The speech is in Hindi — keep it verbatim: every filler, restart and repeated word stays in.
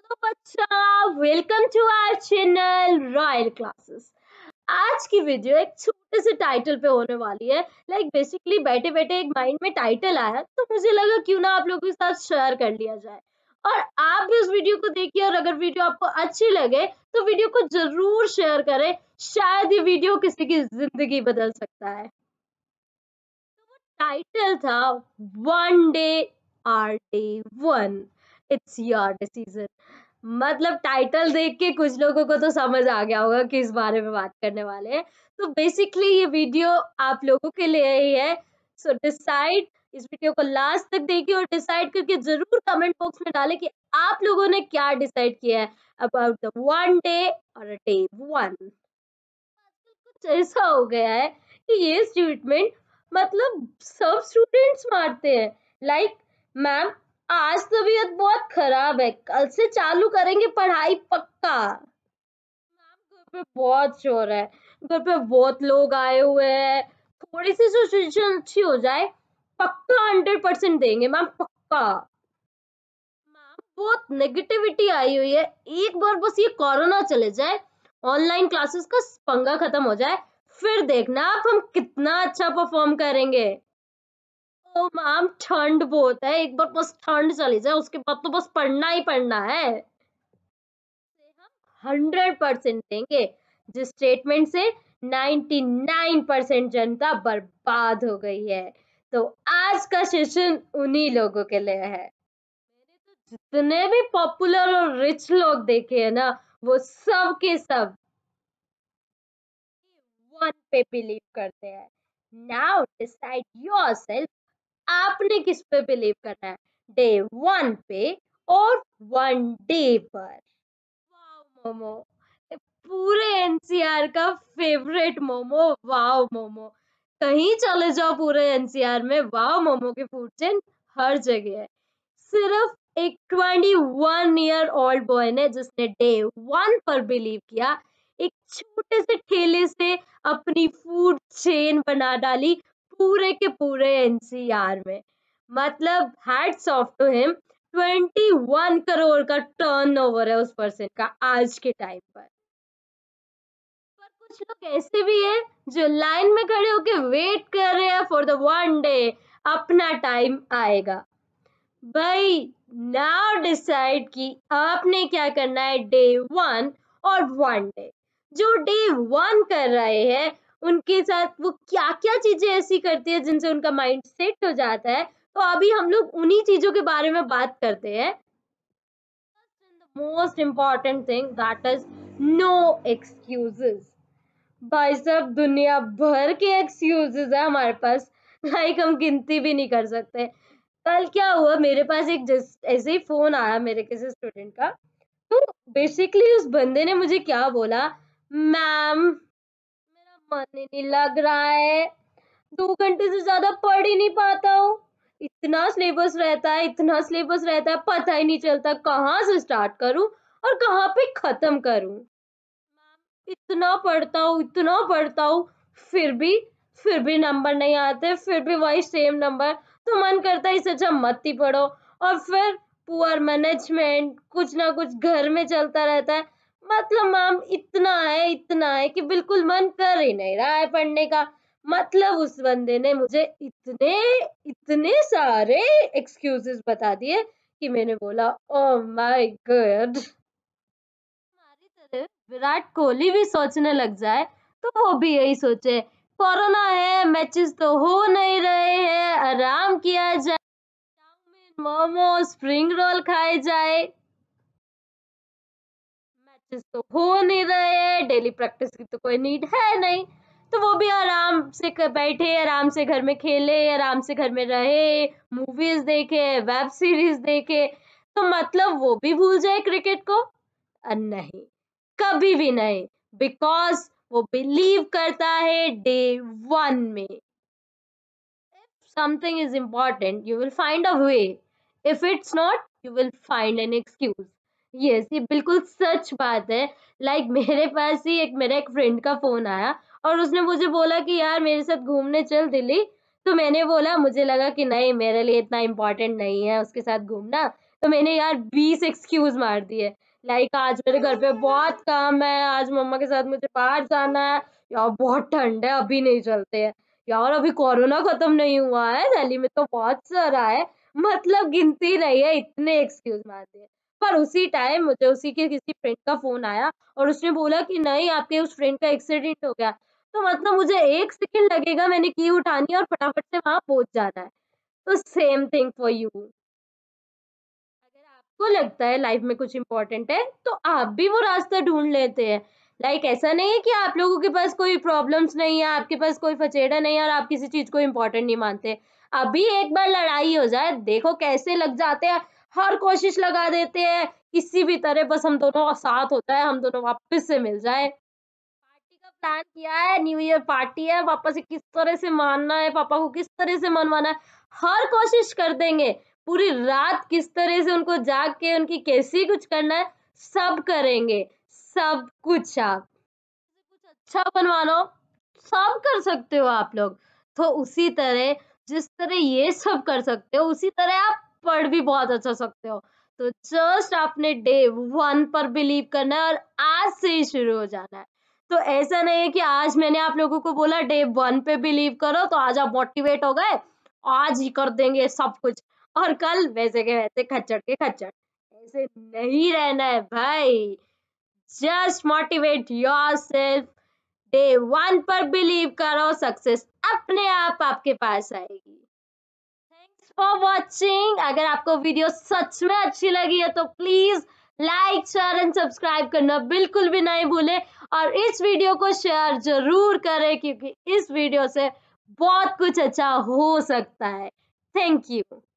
तो बच्चा welcome to our channel royal classes. आज की वीडियो एक छोटे से टाइटल पे होने वाली है। लाइक बेसिकली बैठे बैठे एक माइंड में टाइटल आया तो मुझे लगा क्यों ना आप लोगों के साथ शेयर कर लिया जाए। और आप भी उस वीडियो को देखिए और अगर वीडियो आपको अच्छी लगे तो वीडियो को जरूर शेयर करें। शायद ये वीडियो किसी की जिंदगी बदल सकता है। टाइटल था one day or day one, it's your decision. मतलब टाइटल देख के कुछ लोगों को तो समझ आ गया होगा कि इस बारे में बात करने वाले हैं। तो बेसिकली ये वीडियो आप लोगों के लिए ही है। सो डिसाइड, इस वीडियो को लास्ट तक देखिए और डिसाइड करके जरूर कमेंट बॉक्स में डालें कि आप लोगों ने क्या डिसाइड किया है अबाउट द वन डे और डे वन। कुछ ऐसा हो गया है कि ये स्टेटमेंट मतलब सब स्टूडेंट्स मारते हैं। लाइक मैम आज तबीयत बहुत खराब है, कल से चालू करेंगे पढ़ाई पक्का। मैम घर पे बहुत शोर है, घर पे बहुत लोग आए हुए हैं, थोड़ी सी सिचुएशन अच्छी हो जाए पक्का हंड्रेड परसेंट देंगे मैम पक्का। मैम बहुत नेगेटिविटी आई हुई है, एक बार बस ये कोरोना चले जाए, ऑनलाइन क्लासेस का पंगा खत्म हो जाए, फिर देखना आप हम कितना अच्छा परफॉर्म करेंगे। ओ मैम ठंड बहुत है, एक बार बस ठंड चली जाए उसके बाद तो बस पढ़ना ही पढ़ना है। हम हंड्रेड परसेंट देंगे जिस स्टेटमेंट से नाइन्टी नाइन परसेंट जनता बर्बाद हो गई है। तो आज का सेशन उन्हीं लोगों के लिए है। मैंने तो जितने भी पॉपुलर और रिच लोग देखे हैं ना, वो सब के सब वन पे बिलीव करते हैं। नाउ डिसाइड योरसेल्फ, आपने किस पे बिलीव करना है, डे वन पे और वन डे पर। वाओ मोमो, पूरे एनसीआर का फेवरेट मोमो वाओ मोमो। कहीं चले जाओ पूरे एनसीआर में वाओ मोमो के फूड चेन हर जगह है। सिर्फ एक twenty one year old boy ने जिसने डे वन पर बिलीव किया, एक छोटे से ठेले से अपनी फूड चेन बना डाली पूरे के पूरे एनसीआर में। मतलब hats off to him. Twenty one crore का टर्नओवर है उस पर्सन का आज के टाइम पर। पर कुछ लोग ऐसे भी हैं जो लाइन में खड़े होके वेट कर रहे हैं फॉर द वन डे, अपना टाइम आएगा। भाई नाउ डिसाइड कि आपने क्या करना है डे वन और वन डे। जो डे वन कर रहे हैं उनके साथ वो क्या क्या चीजें ऐसी करती है जिनसे उनका माइंड सेट हो जाता है। तो अभी हम लोग उन्हीं चीजों के बारे में बात करते हैं। Most important thing that is no excuses. भाई साहब दुनिया भर के एक्सक्यूजेस है हमारे पास, लाइक हम गिनती भी नहीं कर सकते। कल क्या हुआ, मेरे पास एक जिस ऐसे ही फोन आया मेरे किसी स्टूडेंट का। तो बेसिकली उस बंदे ने मुझे क्या बोला, मैम मेरा मन ही नहीं लग रहा है, दो घंटे से ज्यादा पढ़ ही नहीं पाता हूँ, इतना सिलेबस रहता है इतना सिलेबस रहता है पता ही नहीं चलता कहाँ से स्टार्ट करूँ और कहाँ पे खत्म करूँ। इतना पढ़ता हूँ इतना पढ़ता हूँ फिर भी फिर भी नंबर नहीं आते, फिर भी वही सेम नंबर। तो मन करता है इससे अच्छा मत ही पढ़ो। और फिर पुअर मैनेजमेंट, कुछ ना कुछ घर में चलता रहता है। मतलब मैम इतना है इतना है कि बिल्कुल मन कर ही नहीं रहा है पढ़ने का। मतलब उस बंदे ने मुझे इतने इतने सारे एक्सक्यूजेस बता दिए कि मैंने बोला ओह माय गॉड। हमारी तरह विराट कोहली भी सोचने लग जाए तो वो भी यही सोचे, कोरोना है मैचेस तो हो नहीं रहे हैं, आराम किया जाए, चाउमीन मोमो स्प्रिंग रोल खाए जाए, मैचेस तो हो नहीं रहे हैं, डेली प्रैक्टिस की तो कोई नीड है नहीं, तो वो भी आराम से कर बैठे, आराम से घर में खेले, आराम से घर में रहे, मूवीज देखे, वेब सीरीज देखे। तो मतलब वो भी भूल जाए क्रिकेट को? अ, नहीं, कभी भी नहीं। बिकॉज वो बिलीव करता है डे वन में। If something is important, you will find a way. If it's not, you will find an excuse. Yes, ये बिल्कुल सच बात है। लाइक like, मेरे पास ही एक मेरा एक फ्रेंड का फोन आया और उसने मुझे बोला कि यार मेरे साथ घूमने चल दिल्ली। तो मैंने बोला, मुझे लगा कि नहीं मेरे लिए इतना इम्पोर्टेंट नहीं है उसके साथ घूमना, तो मैंने यार बीस एक्सक्यूज मार दिए। लाइक आज मेरे घर पे बहुत काम है, आज मम्मा के साथ मुझे बाहर जाना है, यार बहुत ठंड है अभी नहीं चलते हैं, यार अभी कोरोना खत्म नहीं हुआ है, दिल्ली में तो बहुत सारा है। मतलब गिनती नहीं है, इतने एक्सक्यूज मार दिए। पर उसी टाइम मुझे उसी के किसी फ्रेंड का फोन आया और उसने बोला कि नहीं आपके उस फ्रेंड का एक्सीडेंट हो गया। तो मतलब मुझे एक सेकंड लगेगा, मैंने की उठानी है और फटाफट से वहां पहुंच जाना है। तो सेम थिंग फॉर यू। अगर आपको लगता है लाइफ में कुछ इंपॉर्टेंट है तो आप भी वो रास्ता ढूंढ लेते हैं। लाइक ऐसा नहीं है कि आप लोगों के पास कोई प्रॉब्लम्स नहीं है, आपके पास कोई फचेड़ा नहीं है और आप किसी चीज को इम्पोर्टेंट नहीं मानते। अभी एक बार लड़ाई हो जाए, देखो कैसे लग जाते हैं, हर कोशिश लगा देते हैं किसी भी तरह, बस हम दोनों का साथ होता है, हम दोनों वापस से मिल जाए। पार्टी का प्लान किया है, न्यू ईयर पार्टी है, पापा से किस तरह से मानना है, पापा को किस तरह से मनवाना है, हर कोशिश कर देंगे। पूरी रात किस तरह से उनको जाग के उनकी कैसी कुछ करना है, सब करेंगे। सब कुछ आप कुछ अच्छा बनवा लो, सब कर सकते हो आप लोग। तो उसी तरह जिस तरह ये सब कर सकते हो, उसी तरह आप पढ़ भी बहुत अच्छा सकते हो। तो जस्ट आपने डे वन पर बिलीव करना है और आज से ही शुरू हो जाना है। तो ऐसा नहीं है कि आज मैंने आप लोगों को बोला डे वन पे बिलीव करो तो आज आप मोटिवेट हो गए, आज ही कर देंगे सब कुछ, और कल वैसे के वैसे खच्चर के खच्चर। ऐसे नहीं रहना है भाई। Just motivate yourself. Day one पर बिलीव करो, सक्सेस अपने आप आपके पास आएगी। Thanks for watching. अगर आपको वीडियो सच में अच्छी लगी है तो please like share and subscribe करना बिल्कुल भी नहीं भूले, और इस वीडियो को शेयर जरूर करें क्योंकि इस वीडियो से बहुत कुछ अच्छा हो सकता है। Thank you.